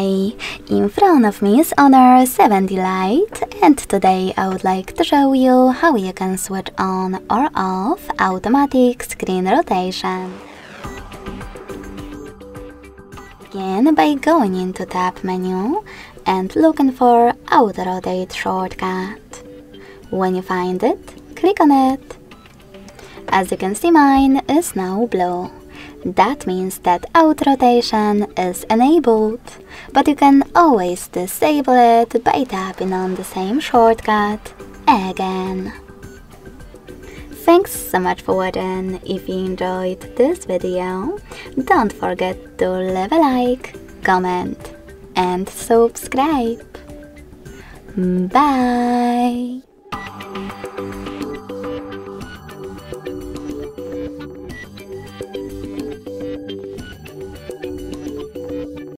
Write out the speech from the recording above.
Hi, in front of me is Honor 70 Lite, and today I would like to show you how you can switch on or off automatic screen rotation. Begin by going into Tab menu and looking for Auto Rotate shortcut. When you find it, click on it. As you can see, mine is now blue. That means that auto rotation is enabled, but you can always disable it by tapping on the same shortcut again. Thanks so much for watching. If you enjoyed this video, don't forget to leave a like, comment and subscribe. Bye!